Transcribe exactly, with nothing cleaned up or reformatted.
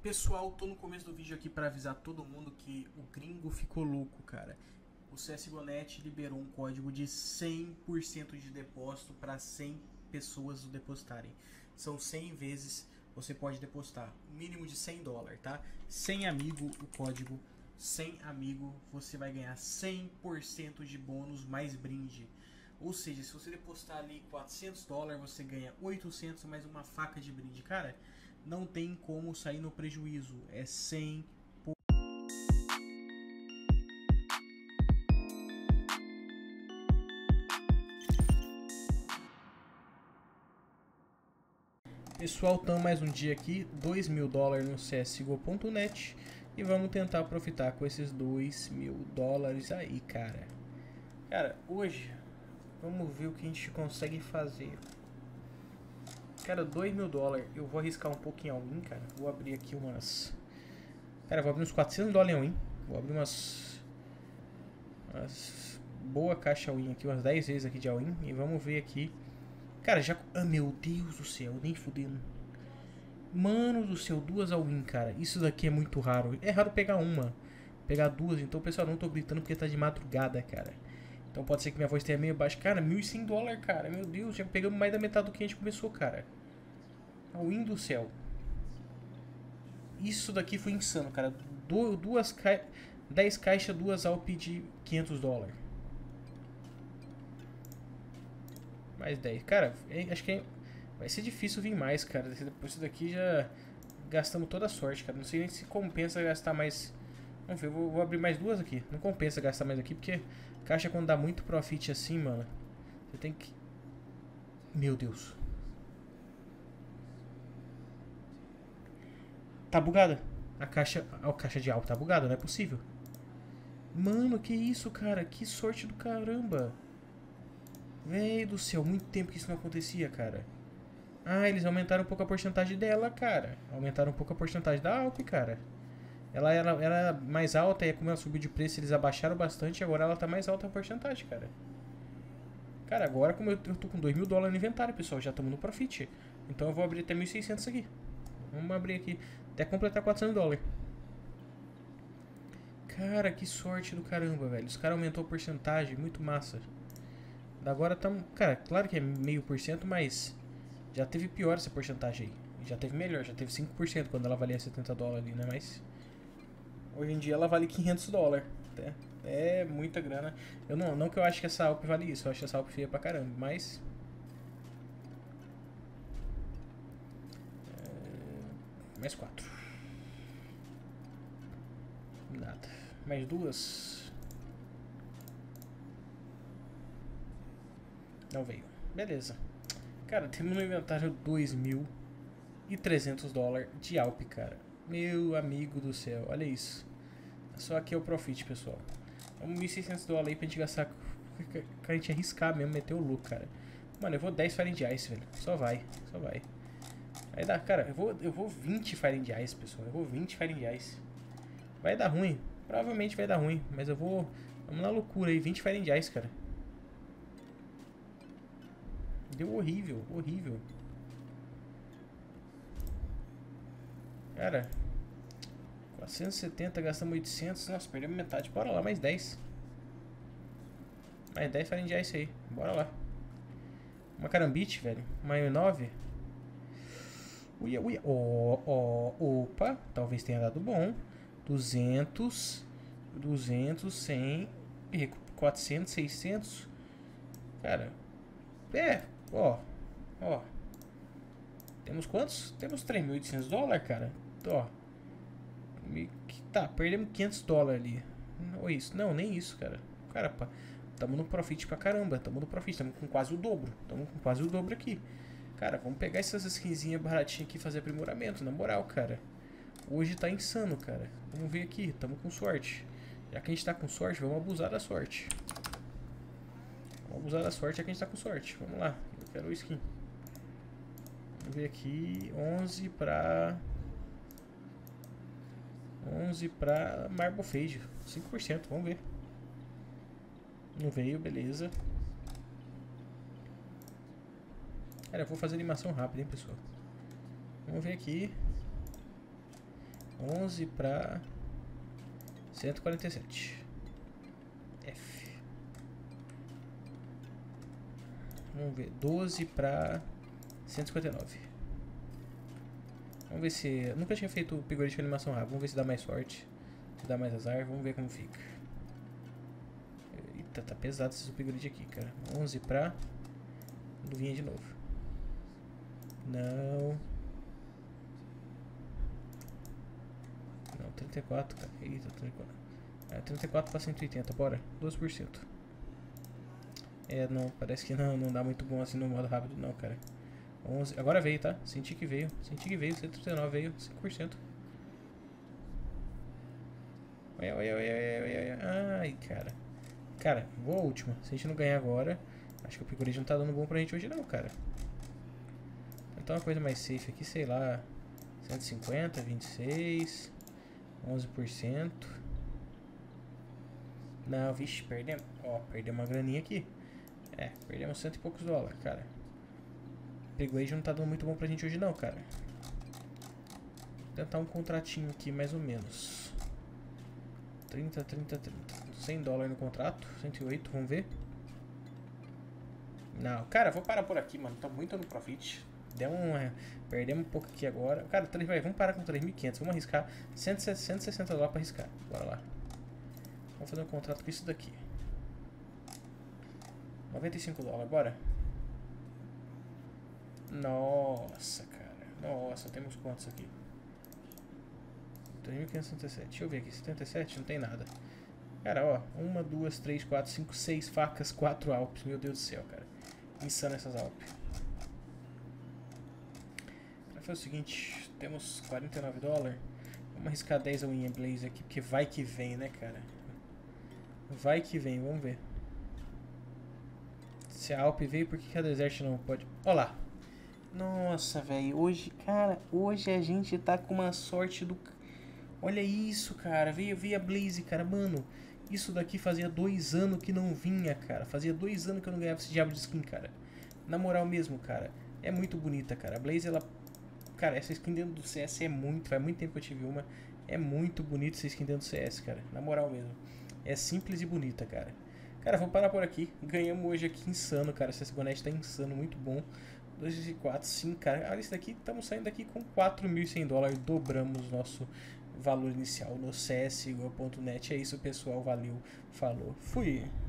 Pessoal, tô no começo do vídeo aqui para avisar todo mundo que o gringo ficou louco, cara. O C S G O ponto net liberou um código de cem por cento de depósito para cem pessoas depositarem. São cem vezes você pode depositar, mínimo de cem dólares, tá? cem amigo o código, cem amigo você vai ganhar cem por cento de bônus mais brinde. Ou seja, se você depositar ali quatrocentos dólares, você ganha oitocentos mais uma faca de brinde. Cara, não tem como sair no prejuízo. É cem por cento. Pessoal, estamos mais um dia aqui, dois mil dólares no C S G O ponto net e vamos tentar aproveitar com esses dois mil dólares aí, cara. Cara, hoje vamos ver o que a gente consegue fazer. Cara, dois mil dólares, eu vou arriscar um pouco em all-in, cara. Vou abrir aqui umas... Cara, vou abrir uns quatrocentos dólares em all-in. Vou abrir umas... umas... boa caixa all-in aqui, umas dez vezes aqui de all-in. E vamos ver aqui. Cara, já... Ah, meu Deus do céu, nem fudendo. Mano do céu, duas all-in, cara. Isso daqui é muito raro. É raro pegar uma. Pegar duas, então, pessoal, não tô gritando porque tá de madrugada, cara. Então pode ser que minha voz tenha meio baixa. Cara, mil e cem dólares, cara. Meu Deus, já pegamos mais da metade do que a gente começou, cara. All-in do céu. Isso daqui foi insano, cara. Du duas ca... dez caixas, duas Alp de quinhentos dólares. Mais dez. Cara, é, acho que é... vai ser difícil vir mais, cara. Depois disso daqui já gastamos toda a sorte, cara. Não sei nem se compensa gastar mais. Vamos ver, eu vou, vou abrir mais duas aqui. Não compensa gastar mais aqui, porque caixa quando dá muito profit assim, mano, você tem que... Meu Deus. Tá bugada. A caixa, a caixa de álcool tá bugada, não é possível. Mano, que isso, cara? Que sorte do caramba. Véi do céu, muito tempo que isso não acontecia, cara. Ah, eles aumentaram um pouco a porcentagem dela, cara. Aumentaram um pouco a porcentagem da Alp, cara. Ela era, era mais alta e como ela subiu de preço, eles abaixaram bastante. E agora ela tá mais alta a porcentagem, cara. Cara, agora como eu, eu tô com dois mil dólares no inventário, pessoal, já estamos no profit. Então eu vou abrir até mil e seiscentos aqui. Vamos abrir aqui até completar quatrocentos dólares. Cara, que sorte do caramba, velho. Os caras aumentou a porcentagem, muito massa. Agora estamos... Cara, claro que é meio por cento, mas já teve pior essa porcentagem aí. Já teve melhor, já teve cinco por cento quando ela valia setenta dólares ali, né? Mas hoje em dia ela vale quinhentos dólares. É, é muita grana. Eu não, não que eu acho que essa Alp vale isso, eu acho essa Alp feia pra caramba, mas... É... Mais quatro. Nada. Mais duas. Não veio. Beleza. Cara, temos no inventário dois mil e trezentos dólares de Alp, cara. Meu amigo do céu, olha isso. Só aqui é o profit, pessoal. Vamos mil e seiscentos dólares aí pra gente gastar. Pra gente arriscar mesmo, meter o louco, cara. Mano, eu vou dez Fire and Ice, velho. Só vai, só vai. Aí dá, cara, eu vou, eu vou vinte Fire and Ice, pessoal. Eu vou vinte Fire and Ice. Vai dar ruim. Provavelmente vai dar ruim, mas eu vou... Vamos na loucura aí, vinte Fire and Ice, cara. Deu horrível, horrível. Cara, quatrocentos e setenta, gastamos oitocentos. Nossa, perdemos metade. Bora lá, mais dez. Mais dez Fire and Ice aí, bora lá. Uma carambite, velho. Uma nove. Uia, uia. Ó, ó, opa. Talvez tenha dado bom. duzentos. duzentos, cem. quatrocentos, seiscentos. Cara. É, ó. Ó. Temos quantos? Temos três mil e oitocentos dólares, cara. Ó. Tá, perdemos quinhentos dólares ali. Ou isso? Não, nem isso, cara. Cara, pá. Tamo no profit pra caramba. Tamo no profit. Tamo com quase o dobro. Tamo com quase o dobro aqui. Cara, vamos pegar essas skinzinhas baratinhas aqui e fazer aprimoramento, na moral, cara. Hoje tá insano, cara. Vamos ver aqui, tamo com sorte. Já que a gente tá com sorte, vamos abusar da sorte. Vamos abusar da sorte já que a gente tá com sorte. Vamos lá, eu quero o skin. Vamos ver aqui, onze pra... onze pra Marble Fade, cinco por cento, vamos ver. Não veio, beleza. Cara, eu vou fazer animação rápida, hein, pessoal. Vamos ver aqui. onze pra cento e quarenta e sete. F. Vamos ver. doze pra cento e cinquenta e nove. Vamos ver se... Eu nunca tinha feito o upgrade de animação rápida. Vamos ver se dá mais sorte. Se dá mais azar. Vamos ver como fica. Eita, tá pesado esses upgrades aqui, cara. onze pra... Luvinha de novo. Não. Não, trinta e quatro, cara. Eita, trinta e quatro. É, trinta e quatro pra cento e oitenta, bora. doze por cento. É, não, parece que não, não dá muito bom assim no modo rápido, não, cara. onze. Agora veio, tá? Senti que veio. Senti que veio. cento e trinta e nove veio. cinco por cento. Olha, olha, olha, olha, olha. Ai, cara. Cara, vou a última. Se a gente não ganhar agora, acho que o upgrade não tá dando bom pra gente hoje, não, cara. Então uma coisa mais safe aqui, sei lá. cento e cinquenta, vinte e seis. onze por cento. Não, vixe, perdemos. Ó, perdemos uma graninha aqui. É, perdemos cento e poucos dólares, cara. O upgrade não tá dando muito bom pra gente hoje não, cara. Vou tentar um contratinho aqui, mais ou menos. trinta, trinta, trinta. cem dólares no contrato. cento e oito, vamos ver. Não, cara, vou parar por aqui, mano. Tá muito no profit. Deu um, é, perdemos um pouco aqui agora. Cara, três, vai, vamos parar com três mil e quinhentos. Vamos arriscar cento e sessenta dólares pra arriscar. Bora lá. Vamos fazer um contrato com isso daqui. noventa e cinco dólares, bora. Nossa, cara. Nossa, temos quantos aqui? três mil quinhentos e setenta e sete. Deixa eu ver aqui. setenta e sete? Não tem nada. Cara, ó. uma, duas, três, quatro, cinco, seis facas, quatro Alpes. Meu Deus do céu, cara. Insano essas Alpes. Foi o seguinte. Temos quarenta e nove dólares. Vamos arriscar dez ao Winnie Blaze aqui. Porque vai que vem, né, cara? Vai que vem. Vamos ver. Se a Alpe veio, por que, que a Desert não pode? Olha lá. Nossa, velho. Hoje, cara, hoje a gente tá com uma sorte do... Olha isso, cara. Veio, veio a Blaze, cara. Mano, isso daqui fazia dois anos que não vinha, cara. Fazia dois anos que eu não ganhava esse diabo de skin, cara. Na moral mesmo, cara. É muito bonita, cara. A Blaze, ela... Cara, essa skin dentro do C S é muito... Faz muito tempo que eu tive uma. É muito bonita essa skin dentro do C S, cara. Na moral mesmo. É simples e bonita, cara. Cara, vou parar por aqui. Ganhamos hoje aqui insano, cara. Esse bonete tá insano, muito bom. dois e quatro, sim, cara. Olha isso daqui. Estamos saindo daqui com quatro mil e cem dólares. Dobramos nosso valor inicial no C S G O ponto net. É isso, pessoal. Valeu. Falou. Fui.